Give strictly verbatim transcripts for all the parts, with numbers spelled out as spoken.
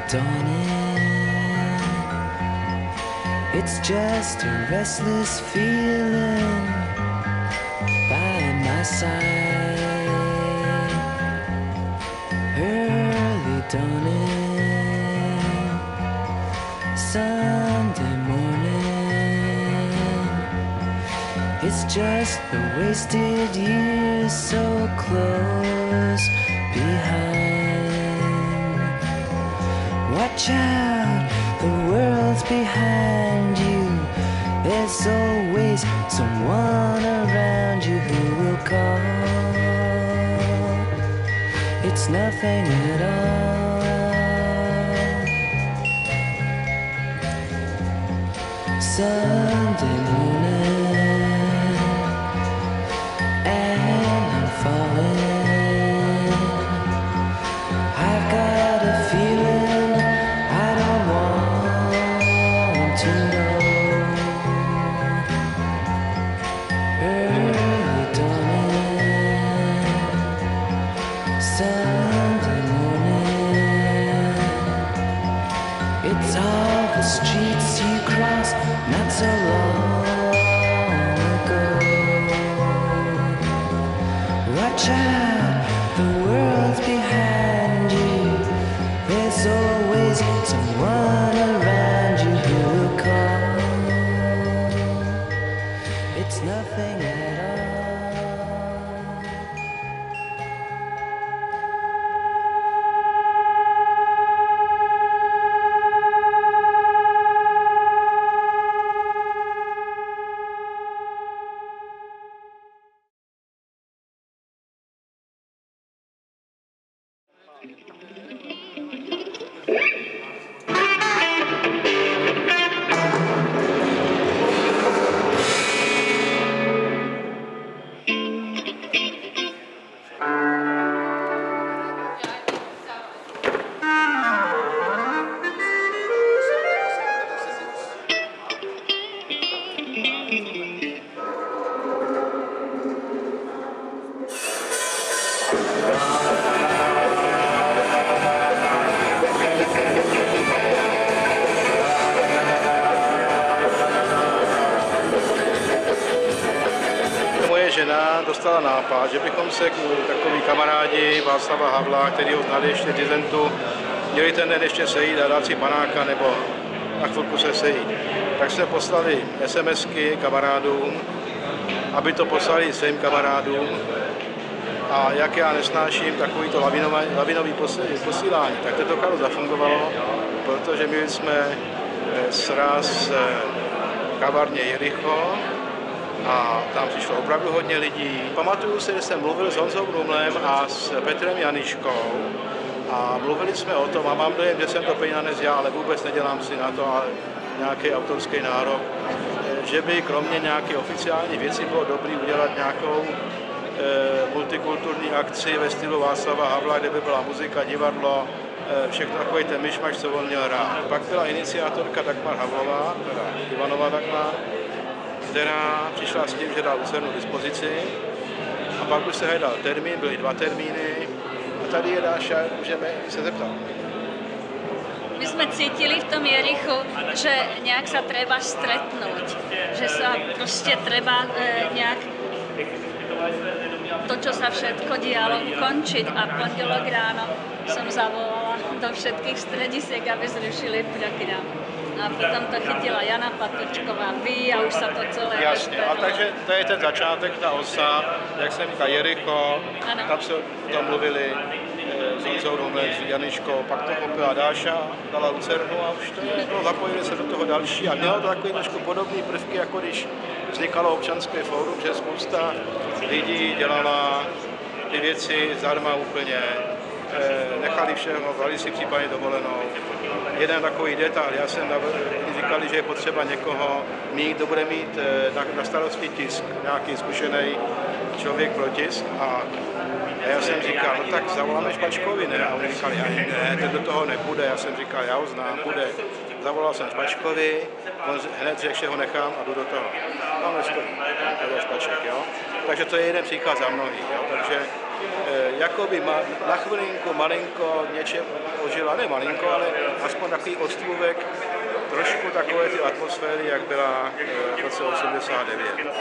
dawning. It's just a restless feeling by my side. Early dawning, Sunday morning. It's just the wasted years so close behind. Watch out, the world's behind you. There's always someone around you who will call. It's nothing at all. Sunday morning, and I'm falling. I've got a feeling I don't want to know. Early dawning, Sunday morning. It's all the streets you cross not so long ago. Watch out, the world's behind you. There's always someone around you who will call. It's nothing at all. Žena dostala nápad, že bychom se takový kamarádi Václava Havla, který ho znali ještě dizentu, měli ten den ještě sejít a dát si panáka nebo na chvilku se sejít. Tak jsme poslali SMSky kamarádům, aby to poslali svým kamarádům. A jak já nesnáším takovýto lavinový posílání, tak to dokázalo zafungovalo, protože my jsme sraz v kavárně Jericho, a tam přišlo opravdu hodně lidí. Pamatuju si, že jsem mluvil s Honzou Brumlem a s Petrem Janiškou a mluvili jsme o tom a mám dojem, že jsem to peněz já, ale vůbec nedělám si na to nějaký autorský nárok, že by kromě nějaké oficiální věci bylo dobré udělat nějakou e, multikulturní akci ve stylu Václava Havla, kde by byla muzika, divadlo, e, všechno takový ten myšmaš, co on měl rád. Pak byla iniciátorka Dagmar Havlová, teda Ivanova Dagmar, která přišla s tím, že dal Lucernu dispozici a pak už se hledal termín, byly dva termíny a tady je Dáša, můžeme se zeptat. My jsme cítili v tom Jerichu, že nějak se treba stretnout, že se prostě treba e, nějak to, čo sa všetko dialo, ukončiť a pondelok ráno som zavolala do všetkých stredisiek, aby zrušili program. A potom to chytila Jana Patočková, vy a už se to celé Jasně, a takže to je ten začátek, ta osa, jak jsem říkal, Jericho, ano. Tam se o tom mluvili e, s Honzou Brumlem, s Janiškou, pak to koupila Dáša, dala Lucernu a už to je, no, zapojili se do toho další a mělo to takový trošku podobný prvky, jako když vznikalo občanské fórum, že spousta lidí dělala ty věci zdarma úplně, e, nechali všeho, brali si případně dovolenou. Jeden takový detail, já jsem říkali, že je potřeba někoho mít, kdo bude mít na, na starosti tisk, nějaký zkušený člověk pro tisk. A, a já jsem říkal, no tak zavoláme Špačkovi, ne? A oni říkali, ne, ten do toho nebude. Já jsem říkal, já ho znám, bude. Zavolal jsem Špačkovi, on hned řekl, že ho nechám a jdu do toho. Tam nestojí, to je Špaček, jo. Takže to je jeden příklad za mnohý, jo. Takže jakoby na chvilinku malinko něčem ožila, ne malinko, ale aspoň takový ostrůvek trošku takové ty atmosféry, jak byla v roce osmdesát devět.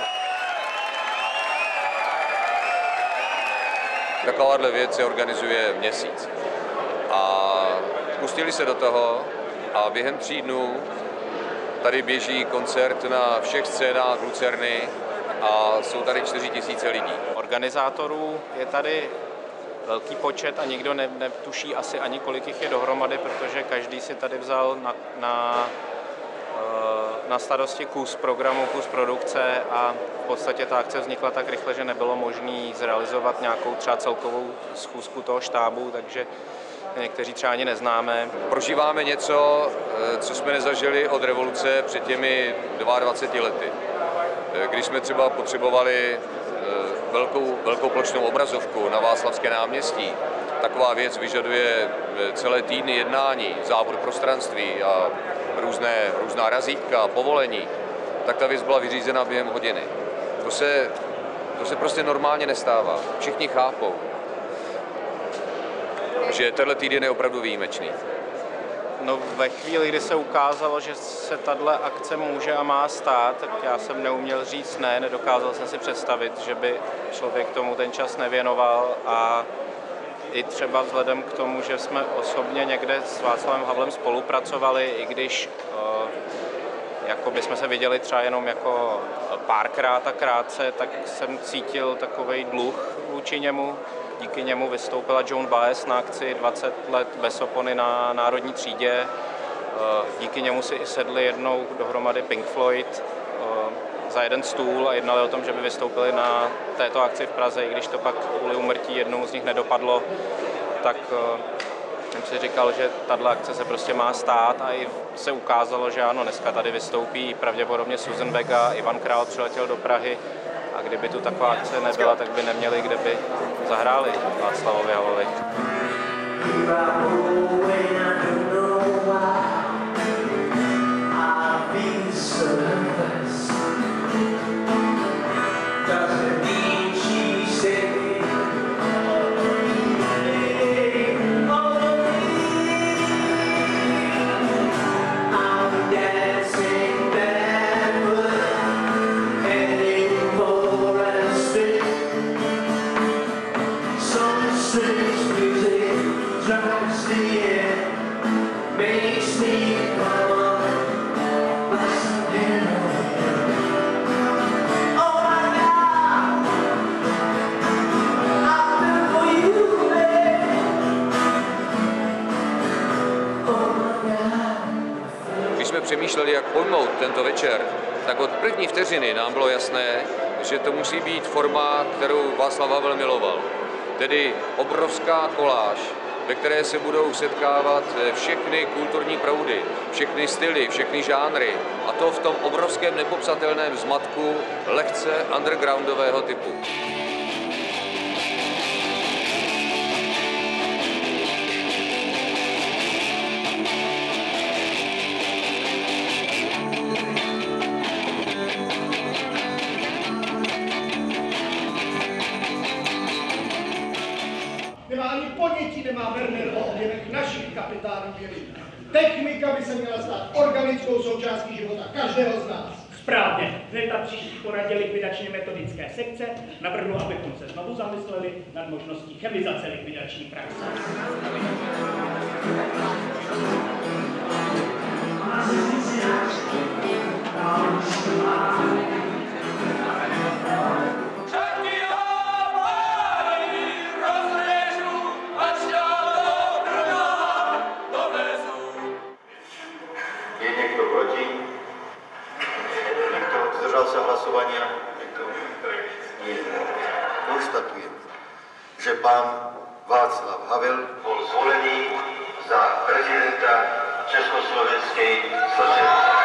Takováhle věc se organizuje měsíc. A pustili se do toho a během tří dnů tady běží koncert na všech scénách Lucerny a jsou tady čtyři tisíce lidí. Organizátorů je tady velký počet a nikdo ne, netuší asi ani kolik jich je dohromady, protože každý si tady vzal na, na, na starosti kus programu, kus produkce a v podstatě ta akce vznikla tak rychle, že nebylo možné zrealizovat nějakou třeba celkovou schůzku toho štábu, takže někteří třeba ani neznáme. Prožíváme něco, co jsme nezažili od revoluce před těmi dvaceti dvěma lety. Když jsme třeba potřebovali velkou, velkou plošnou obrazovku na Václavské náměstí, taková věc vyžaduje celé týdny jednání, zábor prostranství a různé, různá razítka, povolení, tak ta věc byla vyřízena během hodiny. To se, to se prostě normálně nestává. Všichni chápou, že tenhle týden je opravdu výjimečný. No, ve chvíli, kdy se ukázalo, že se tato akce může a má stát, tak já jsem neuměl říct ne, nedokázal jsem si představit, že by člověk tomu ten čas nevěnoval a i třeba vzhledem k tomu, že jsme osobně někde s Václavem Havlem spolupracovali, i když uh, jako by jsme se viděli třeba jenom jako párkrát a krátce, tak jsem cítil takovej dluh vůči němu. Díky němu vystoupila Joan Baez na akci dvacet let bez opony na Národní třídě. Díky němu si i sedli jednou dohromady Pink Floyd za jeden stůl a jednali o tom, že by vystoupili na této akci v Praze, i když to pak kvůli úmrtí jednomu z nich nedopadlo, tak jsem si říkal, že tato akce se prostě má stát a i se ukázalo, že ano, dneska tady vystoupí pravděpodobně Susan Vega, Ivan Král přiletěl do Prahy a kdyby tu taková akce nebyla, tak by neměli, kde by zahráli Václavovi Havlovi. Když jsme přemýšleli, jak pojmout tento večer, tak od první vteřiny nám bylo jasné, že to musí být forma, kterou Václav Havel miloval. Tedy obrovská koláž, ve které se budou setkávat všechny kulturní proudy, všechny styly, všechny žánry, a to v tom obrovském nepopsatelném zmatku lehce undergroundového typu. Nemá Werner o objevech našich kapitánů vědy. Technika by se měla stát organickou součástí života každého z nás. Správně. Hned na příští poradě likvidačně metodické sekce navrhnu, abychom se znovu zamysleli nad možností chemizace likvidační praxe. Že pan Václav Havel byl zvolený za prezidenta Československé socialistické.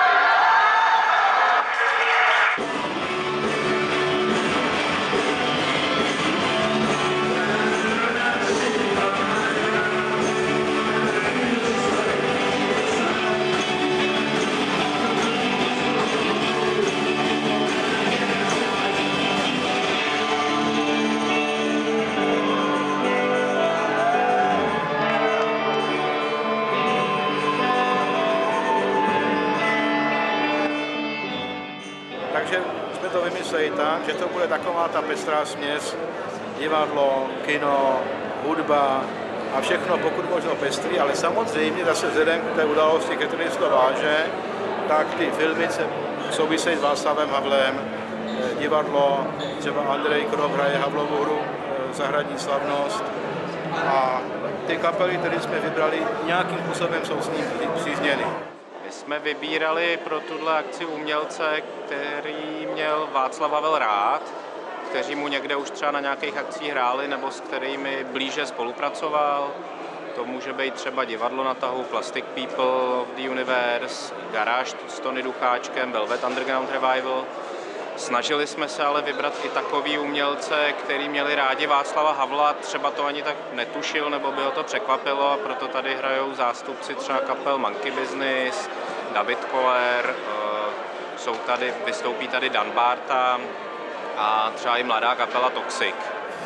představit tak, že to bude taková ta pestrá směs, divadlo, kino, hudba a všechno pokud možno pestrý, ale samozřejmě zase vzhledem k té události, které se to váže, tak ty filmy se souvisejí s Václavem Havlem, divadlo, třeba Andrej Kroh hraje Havlovu hru Zahradní slavnost a ty kapely, které jsme vybrali, nějakým způsobem jsou s ním přízněny. My jsme vybírali pro tuhle akci umělce, který měl Václav Havel rád, kteří mu někde už třeba na nějakých akcích hráli nebo s kterými blíže spolupracoval. To může být třeba Divadlo na tahu, Plastic People of the Universe, Garáž s Tony Ducháčkem, Velvet Underground Revival. Snažili jsme se ale vybrat i takový umělce, který měli rádi Václava Havla, třeba to ani tak netušil, nebo by ho to překvapilo, a proto tady hrajou zástupci třeba kapel Monkey Business, David Koller, jsou tady, vystoupí tady Dan Barta a třeba i mladá kapela Toxic.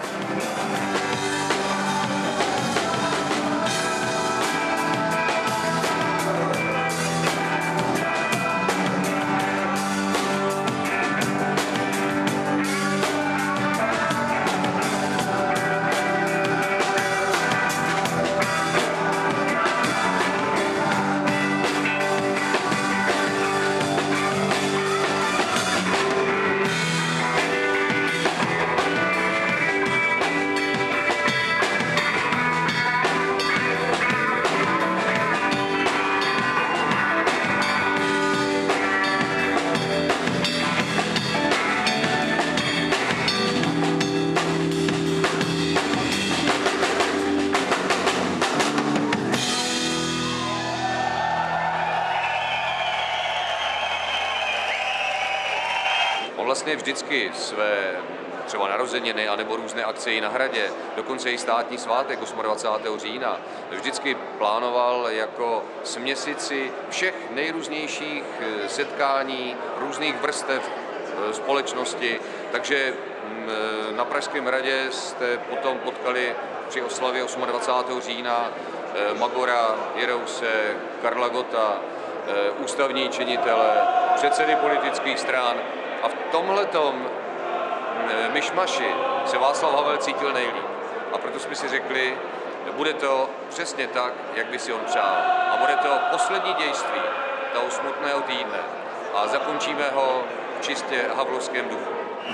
Vlastně vždycky své třeba narozeniny anebo různé akce i na hradě, dokonce i státní svátek dvacátého osmého října, vždycky plánoval jako směsici všech nejrůznějších setkání, různých vrstev společnosti. Takže na Pražském hradě jste potom potkali při oslavě dvacátého osmého října Magora, Jirouse, Karla Gotta, ústavní činitele, předsedy politických stran. A v tomhletom myšmaši se Václav Havel cítil nejlíp. A proto jsme si řekli, bude to přesně tak, jak by si on přál. A bude to poslední dějství toho smutného týdne. A zakončíme ho v čistě havlovském duchu.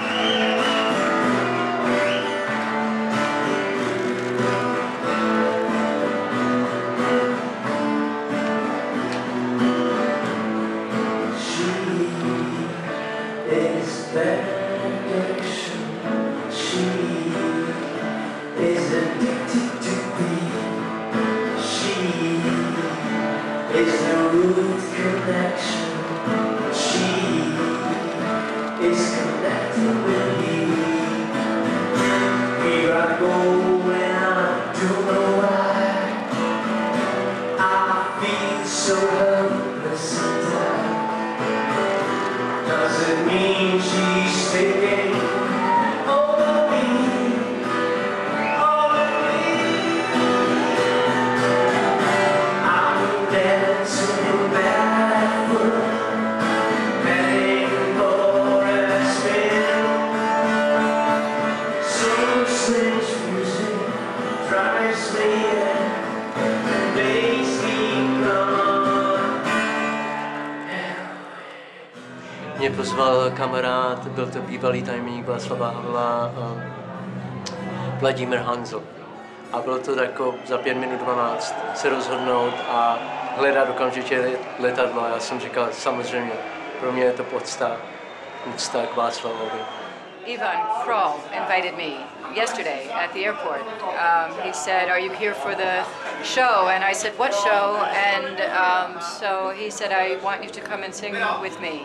Mě pozval kamarád, byl to bývalý tajemník Václava Havla, Vladimír Hanzel. A bylo to jako za pět minut dvanáct se rozhodnout a hledat okamžitě letadlo. Já jsem říkal, samozřejmě, pro mě je to podsta, úcta k Václavovi. Ivan Krall invited me yesterday at the airport. Um, he said, "Are you here for the show?" And I said, "What show?" And um, so he said, "I want you to come and sing with me."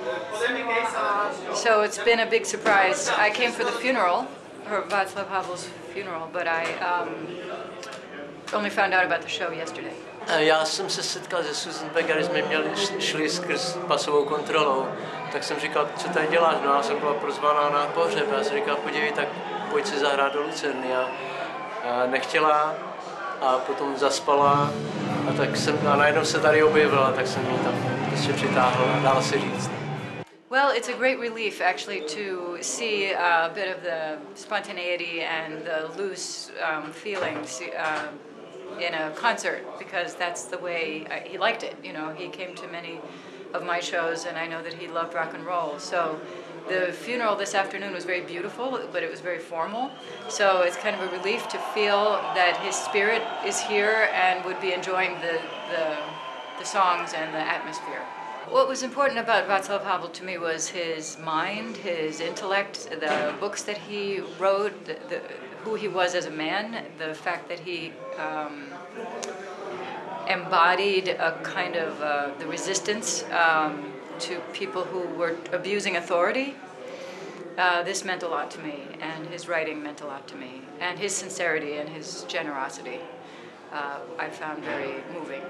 So it's been a big surprise. I came for the funeral, or Václav Havel's funeral, but I um, only found out about the show yesterday. Já jsem se setkal se Susan Vega, když jsme měli, šli skrz pasovou kontrolou, tak jsem říkal, co tady děláš? No, já jsem byla pozvaná na pohřeb. Já jsem říkal, podívej, tak pojď se zahrát do Lucerny. A, a nechtěla a potom zaspala a tak jsem, a najednou se tady objevila, tak jsem ji tam prostě přitáhl a dál si říct. Well, it's a great relief actually to see a bit of the spontaneity and the loose um, feelings uh, in a concert, because that's the way I, he liked it. You know, he came to many of my shows, and I know that he loved rock and roll. So the funeral this afternoon was very beautiful, but it was very formal. So it's kind of a relief to feel that his spirit is here and would be enjoying the the, the songs and the atmosphere. What was important about Václav Havel to me was his mind, his intellect, the books that he wrote, the, the, who he was as a man, the fact that he um, embodied a kind of uh, the resistance um, to people who were abusing authority. Uh, this meant a lot to me, and his writing meant a lot to me, and his sincerity and his generosity uh, I found very moving.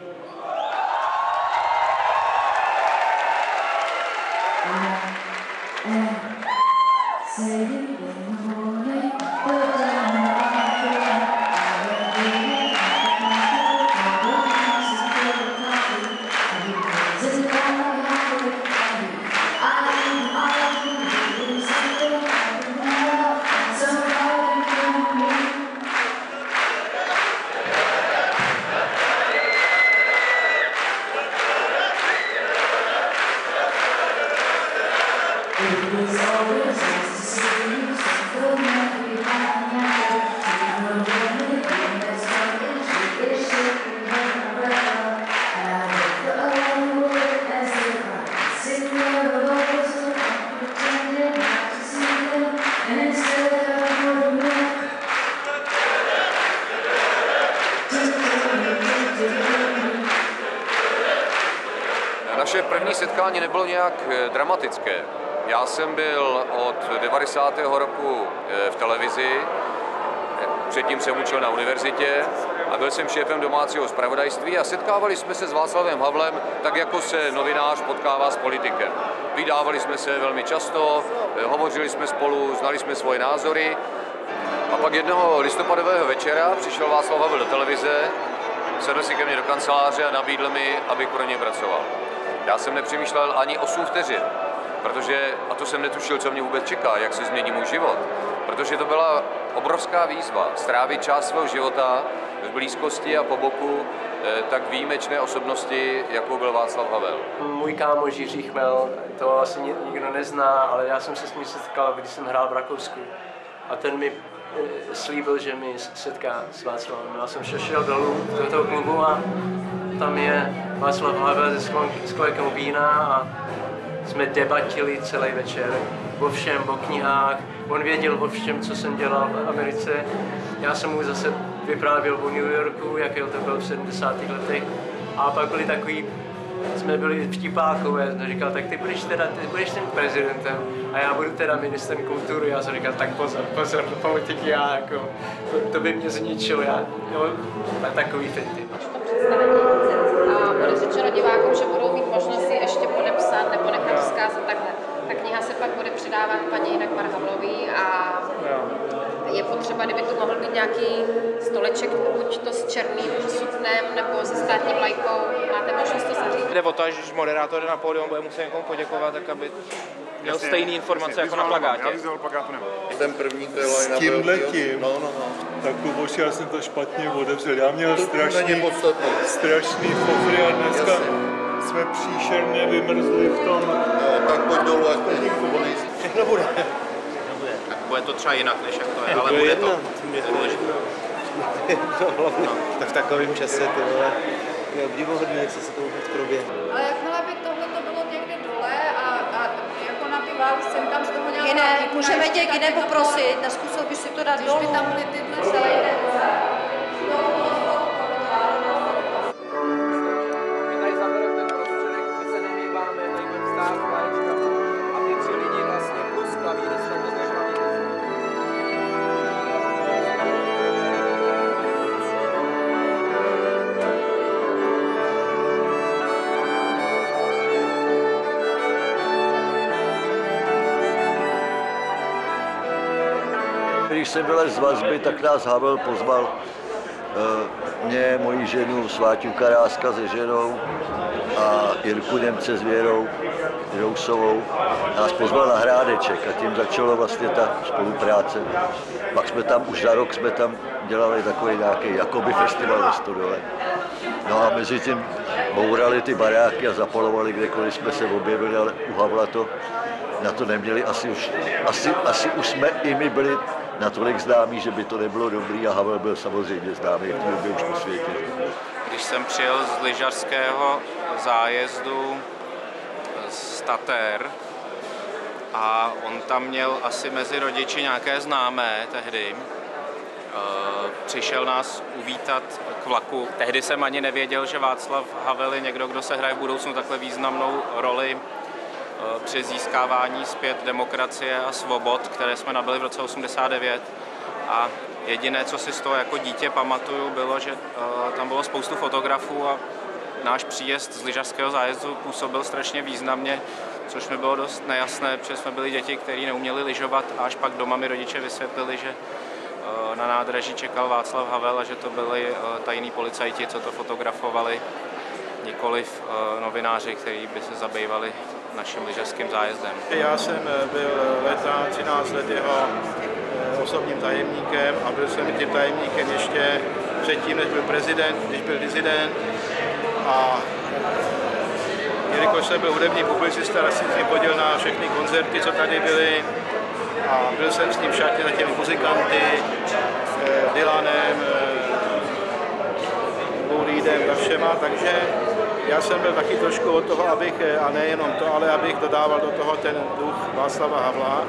Naše první setkání nebylo nějak dramatické. Já jsem byl od devadesátého roku v televizi, předtím jsem učil na univerzitě a byl jsem šéfem domácího zpravodajství a setkávali jsme se s Václavem Havlem tak, jako se novinář potkává s politikem. Vydávali jsme se velmi často, hovořili jsme spolu, znali jsme svoje názory a pak jednoho listopadového večera přišel Václav Havel do televize, sedl si ke mně do kanceláře a nabídl mi, abych pro ně pracoval. Já jsem nepřemýšlel ani osm vteřin, protože, a to jsem netušil, co mě vůbec čeká, jak se změní můj život, protože to byla obrovská výzva, strávit část svého života v blízkosti a po boku tak výjimečné osobnosti, jakou byl Václav Havel. Můj kámoš Jiří Chmel, to asi nikdo nezná, ale já jsem se s ním setkal, když jsem hrál v Rakousku. A ten mi slíbil, že mi setká s Václavem. Já jsem šel dolů do toho klubu a tam je Václav Havel se sklenkou vína a jsme debatili celý večer o všem, o knihách. On věděl o všem, co jsem dělal v Americe. Já jsem mu zase vyprávěl o New Yorku, jakého to bylo v sedmdesátých letech. A pak byli takový, jsme byli vtipákové, jsem říkal, tak ty budeš teda, ty budeš tím prezidentem a já budu teda ministrem kultury. Já jsem říkal, tak pozor, pozor, politiky, já jako, to, to by mě zničilo, já, jo, takový finty. A bude řečeno divákům, že budou mít možnost si ještě podepsat nebo nechat vzkázat takhle. Ta kniha se pak bude předávat paní Dagmar Havlový a je potřeba, kdyby tu mohl být nějaký stoleček, buď to s černým suknem nebo se státní vlajkou, máte možnost to zařídit. Jde o to, že moderátor na pódium bude muset někomu poděkovat, tak aby měl stejné informace jako na plakátě. Ten první to je line-up. S tímhletím, no, no, no. Tak Luboši, já jsem to špatně odevřel. Já měl to strašný, strašný fofry a dneska Jasně. jsme příšerně vymrzli v tom. No, tak pojď dolů, až to někdo bude. Všechno bude. Tak bude to třeba jinak, než jak to je, ale bude to. Je to důležité. No, tak v takovém čase, ty vole, je obdivuhodné, co se to vůbec proběhne. Ale jakmile by tohle to bylo někde dole a, a jako na ty války jsem tam z toho nějaká... Gine, můžeme tě Gine poprosit, neskusil bys si to dát dolů. Když by tam byly tyhle celé jde. My tady zabereme ten prostředek, my se nevyhýbáme, tady budeme stát vlaječka a ty tři lidi vlastně plus klavír jsou rozlišovaní. Když jsem byl z vazby, tak nás Havel pozval mě, moji ženu Sváťu Karáska se ženou a Jirku Němce s Věrou Rousovou nás pozval na Hrádeček a tím začala vlastně ta spolupráce. Pak jsme tam, už za rok jsme tam dělali takový nějaký jakoby festival ve Stodole. No a mezi tím bourali ty baráky a zapalovali kdekoliv jsme se objevili, ale u Havla to na to neměli, asi už, asi, asi už jsme i my byli natolik známí, že by to nebylo dobrý a Havel byl samozřejmě známý v té době už po světě. Když jsem přijel z lyžařského zájezdu z Tater a on tam měl asi mezi rodiči nějaké známé tehdy, přišel nás uvítat k vlaku. Tehdy jsem ani nevěděl, že Václav Havel je někdo, kdo se hraje v budoucnu takhle významnou roli při získávání zpět demokracie a svobod, které jsme nabyli v roce osmdesát devět. A jediné, co si z toho jako dítě pamatuju, bylo, že tam bylo spoustu fotografů a náš příjezd z lyžařského zájezdu působil strašně významně, což mi bylo dost nejasné, protože jsme byli děti, kteří neuměli lyžovat a až pak doma mi rodiče vysvětlili, že na nádraží čekal Václav Havel a že to byli tajní policajti, co to fotografovali, nikoliv novináři, kteří by se zabývali naším lyžařským zájezdem. Já jsem byl leta třináct let jeho osobním tajemníkem a byl jsem i tím tajemníkem ještě předtím, než byl prezident, když byl dizident. A jelikož jsem byl hudební publicista, tak jsem s ním chodil na všechny koncerty, co tady byly. A byl jsem s ním v šatě za těmi muzikanty, Dylanem, Lou Reedem a všema, takže já jsem byl taky trošku od toho, abych, a nejenom to, ale abych dodával do toho ten duch Václava Havla.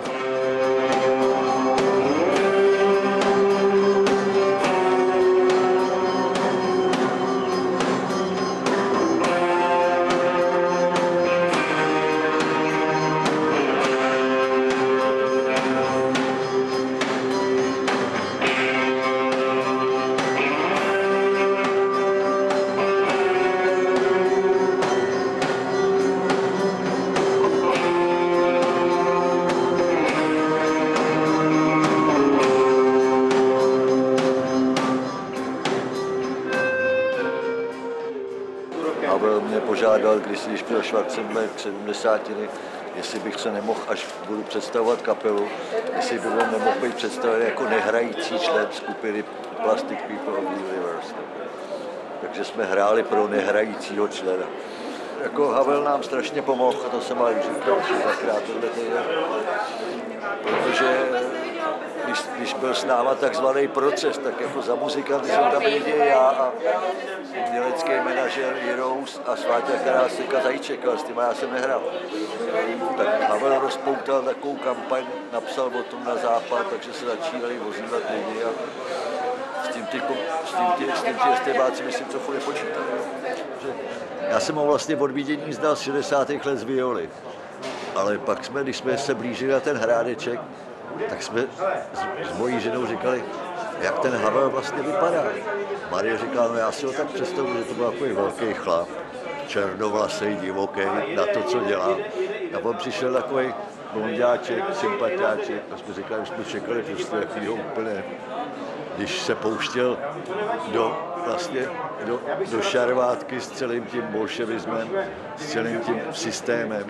Požádal, když když byl Schwarzenberg sedmdesátiny, jestli bych se nemohl, až budu představovat kapelu, jestli by on nemohl být představen jako nehrající člen skupiny Plastic People of the Universe. Takže jsme hráli pro nehrajícího člena. Jako Havel nám strašně pomohl, a to jsem ale už říkal dvakrát tohle týden, protože když, když byl s náma takzvaný proces, tak jako za muzikanty jsem tam lidi, já a umělecký manažer Jirous a Sváťa Karásek a Zajíček, ale s těma já jsem nehrál. Tak Havel rozpoutal takovou kampaň, napsal o tom na západ, takže se začínali vozívat lidi a s tím ty, s tím ty, s tím ty estébáci myslím, co furt nepočítal. Já jsem ho vlastně od vidění znal z šedesátých let z violy, ale pak jsme, když jsme se blížili na ten Hrádeček, tak jsme s, s mojí ženou říkali, jak ten Havel vlastně vypadá. Marie říkala, no já si ho tak představuji, že to byl takový velký chlap, černovlasej, divoký, na to, co dělá. A on přišel takový blonďáček, sympatiáček, a jsme říkali, že jsme čekali prostě jakýho úplně, když se pouštěl do, vlastně, do, do šarvátky s celým tím bolševismem, s celým tím systémem.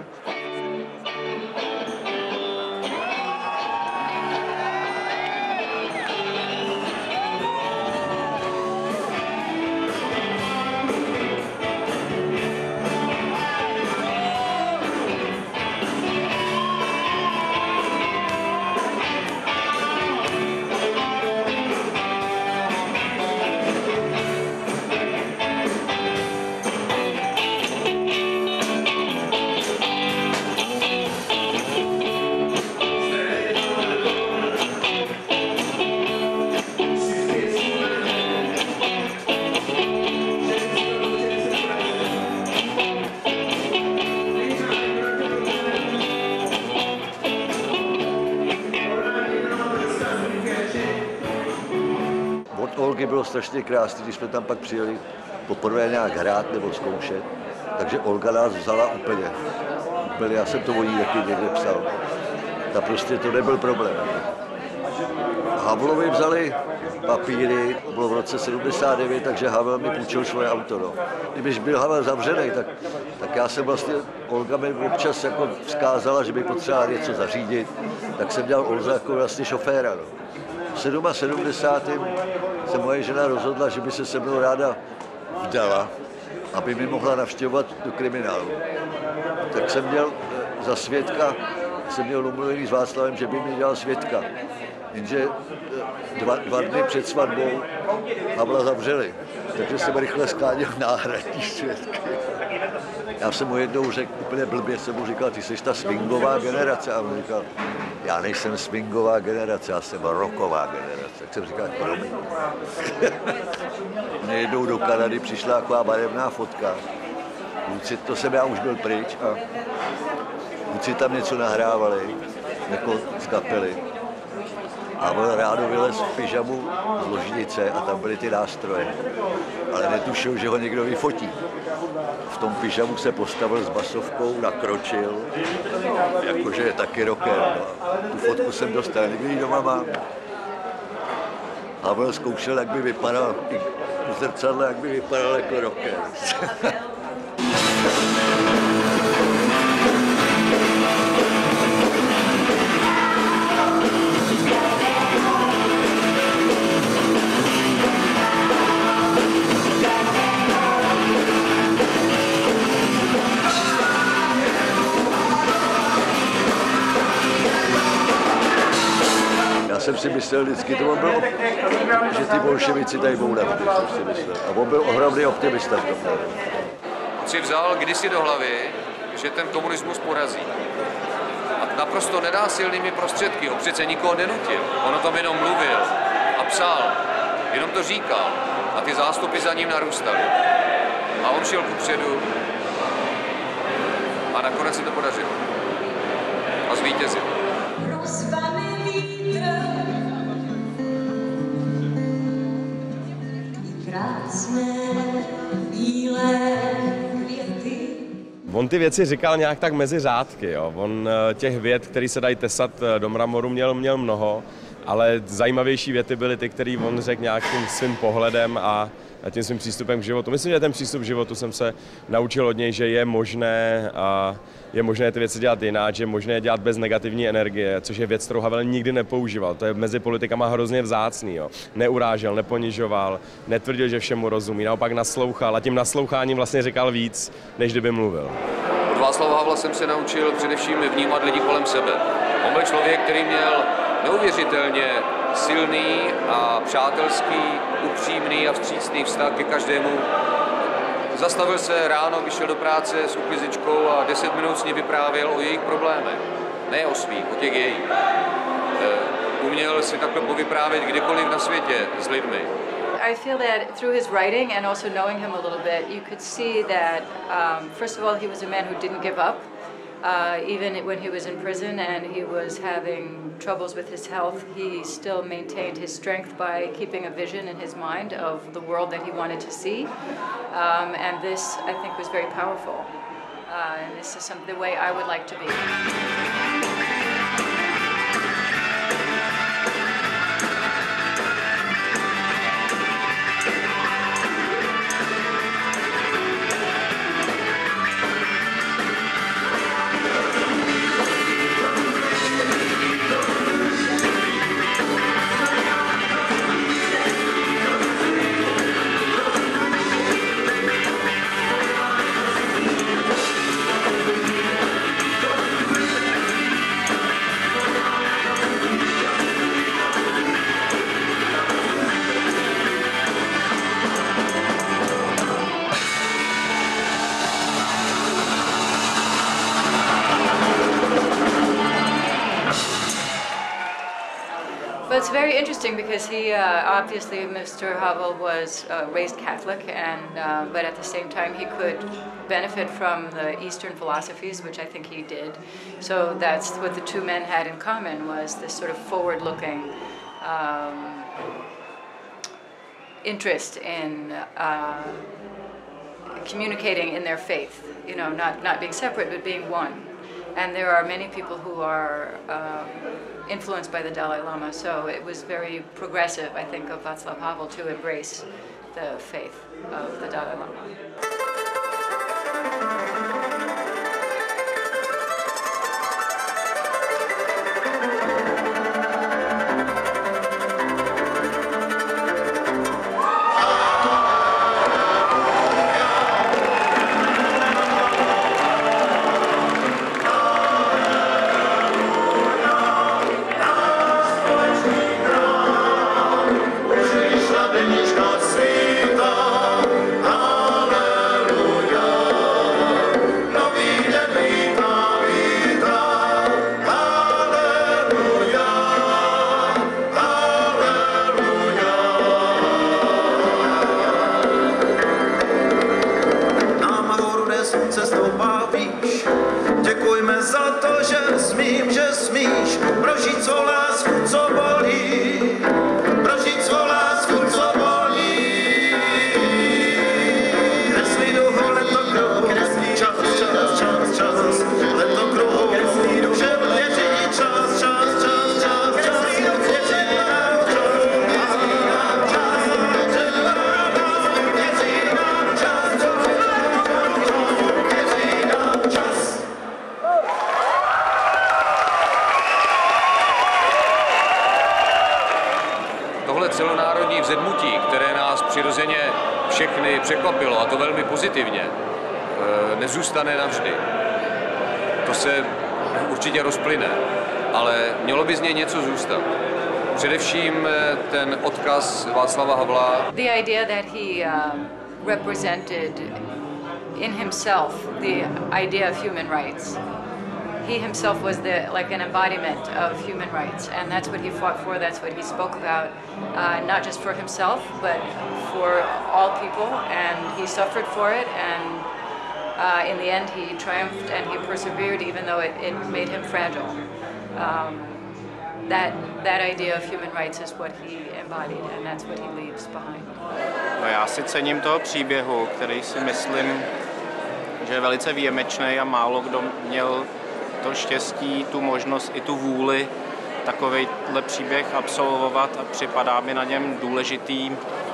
Olgy bylo strašně krásný, když jsme tam pak přijeli poprvé nějak hrát nebo zkoušet, takže Olga nás vzala úplně. úplně. Já jsem to o ní taky někde psal. Ta prostě to nebyl problém. Havlovi vzali papíry, bylo v roce sedmdesát devět, takže Havel mi půjčil svoje auto. No. Kdybyž byl Havel zavřený, tak, tak já jsem vlastně, Olga mi občas jako vzkázala, že by potřebovala něco zařídit, tak jsem dělal Olze jako vlastně šoféra. No. V sedmdesátém sedmém se moje žena rozhodla, že by se se mnou ráda vdala, aby mi mohla navštěvovat do kriminálu. Tak jsem měl za svědka, jsem měl domluvený s Václavem, že by mi dělal svědka. Jenže dva, dva dny před svatbou Havla zavřeli, takže jsem rychle skáděl náhradní svědky. Já jsem mu jednou řekl, úplně blbě jsem mu říkal, ty jsi ta swingová generace. A on říkal, já nejsem swingová generace, já jsem rocková generace. Tak jsem říkal, promiň. Mně jednou do Kanady přišla taková barevná fotka. Kluci, to jsem já už byl pryč a kluci tam něco nahrávali, jako z kapely. A on ráno vylez v pyžamu z ložnice a tam byly ty nástroje. Ale netušil, že ho někdo vyfotí. V tom pyžamu se postavil s basovkou, nakročil, jakože je taky rocker. No. Tu fotku jsem dostal, někdy ji doma mám. Havel zkoušel, jak by vypadal, i v zrcadle, jak by vypadal jako rocker. Já jsem si myslel vždycky, to on byl, že ty bolševici tady budou navždy, jsem si myslel. A on byl ohromný optimista v tom. On si vzal kdysi do hlavy, že ten komunismus porazí. A naprosto nenásilnými prostředky, on přece nikoho nenutil. On o tom jenom mluvil a psal, jenom to říkal. A ty zástupy za ním narůstaly. A on šel kupředu a nakonec se to podařilo. A zvítězil. On ty věci říkal nějak tak mezi řádky. Jo. On těch vět, které se dají tesat do mramoru, měl, měl mnoho, ale zajímavější věty byly ty, které on řekl nějakým svým pohledem a tím svým přístupem k životu. Myslím, že ten přístup k životu jsem se naučil od něj, že je možné, a je možné ty věci dělat jinak, že je možné je dělat bez negativní energie, což je věc, kterou Havel nikdy nepoužíval. To je mezi politikama hrozně vzácný. Jo. Neurážel, neponižoval, netvrdil, že všemu rozumí, naopak naslouchal a tím nasloucháním vlastně říkal víc, než kdyby mluvil. Od Václava Havla jsem se naučil především vnímat lidi kolem sebe. On byl člověk, který měl neuvěřitelně silný a přátelský, upřímný a vstřícný vztah ke každému. Zastavil se ráno, vyšel do práce s uklízečkou a deset minut s ní vyprávěl o jejich problémech. Ne o svých, o těch jejich. Uměl si takhle povyprávět kdekoliv na světě s lidmi. I feel that through his writing and also knowing him a little bit, you could see that, um, first of all, he was a man who didn't give up. Uh, even when he was in prison and he was having troubles with his health, he still maintained his strength by keeping a vision in his mind of the world that he wanted to see. Um, and this, I think, was very powerful. Uh, and this is some, the way I would like to be. But it's very interesting because he, uh, obviously, Mister Havel was uh, raised Catholic, and uh, but at the same time he could benefit from the Eastern philosophies, which I think he did. So that's what the two men had in common, was this sort of forward-looking um, interest in uh, communicating in their faith. You know, not not being separate but being one. and there are many people who are um, influenced by the Dalai Lama. So it was very progressive, I think, of Václav Havel to embrace the faith of the Dalai Lama. Celonárodní vzedmutí, které nás přirozeně všechny překvapilo, a to velmi pozitivně, nezůstane navždy. To se určitě rozplyne, ale mělo by z něj něco zůstat. Především ten odkaz Václava Havla. The idea that he uh, represented in himself the idea of human rights. He himself was the, like an embodiment of human rights, and that's what he fought for, that's what he spoke about, uh, not just for himself, but for all people, and he suffered for it, and uh, in the end he triumphed and he persevered, even though it, it made him fragile. Um, that, that idea of human rights is what he embodied, and that's what he leaves behind. No, já si cením toho příběhu, který si myslím, že je velice výjimečný a málo kdo měl to štěstí, tu možnost i tu vůli takovejhle příběh absolvovat, a připadá mi na něm důležitý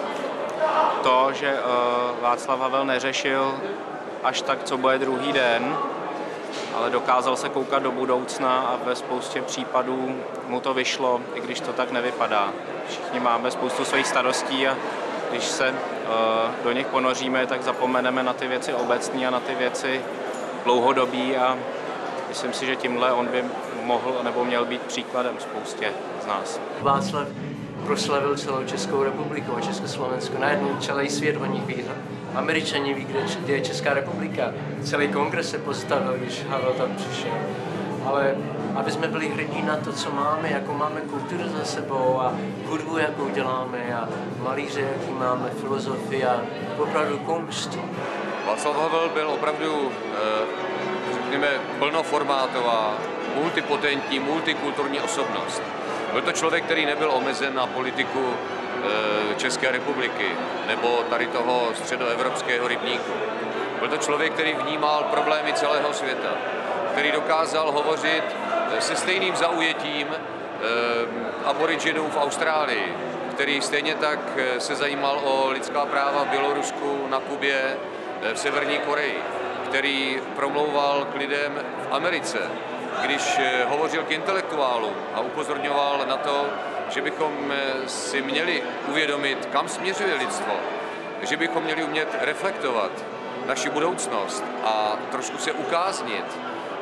to, že Václav Havel neřešil až tak, co bude druhý den, ale dokázal se koukat do budoucna a ve spoustě případů mu to vyšlo, i když to tak nevypadá. Všichni máme spoustu svých starostí a když se do nich ponoříme, tak zapomeneme na ty věci obecné a na ty věci dlouhodobí, a myslím si, že tímhle on by mohl nebo měl být příkladem spoustě z nás. Václav proslavil celou Českou republiku a Československo. Najednou celý svět o nich ví. Američani ví, kde je Česká republika. Celý kongres se postavil, když Havel tam přišel. Ale aby jsme byli hrdí na to, co máme, jakou máme kulturu za sebou a hudbu, jakou děláme, a malíře, jaký máme, filozofii a opravdu kunst. Václav Havel byl opravdu řekněme, plnoformátová, multipotentní, multikulturní osobnost. Byl to člověk, který nebyl omezen na politiku České republiky nebo tady toho středoevropského rybníku. Byl to člověk, který vnímal problémy celého světa, který dokázal hovořit se stejným zaujetím aboriginů v Austrálii, který stejně tak se zajímal o lidská práva v Bělorusku, na Kubě, v Severní Koreji, který promlouval k lidem v Americe, když hovořil k intelektuálům a upozorňoval na to, že bychom si měli uvědomit, kam směřuje lidstvo, že bychom měli umět reflektovat naši budoucnost a trošku se ukáznit.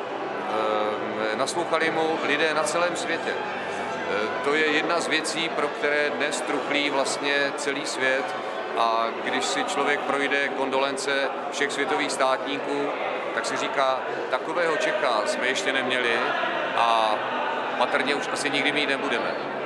Naslouchali mu lidé na celém světě. To je jedna z věcí, pro které dnes truchlí vlastně celý svět, a když si člověk projde kondolence všech světových státníků, tak si říká, takového Čecha jsme ještě neměli a patrně už asi nikdy mít nebudeme.